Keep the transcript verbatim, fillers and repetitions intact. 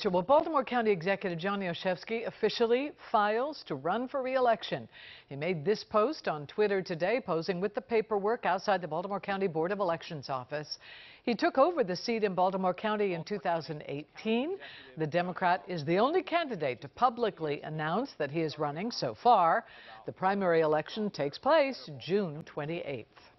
Well, Baltimore County Executive John Olszewski officially files to run for re-election. He made this post on Twitter today, posing with the paperwork outside the Baltimore County Board of Elections office. He took over the seat in Baltimore County in two thousand eighteen. The Democrat is the only candidate to publicly announce that he is running so far. The primary election takes place June twenty-eighth.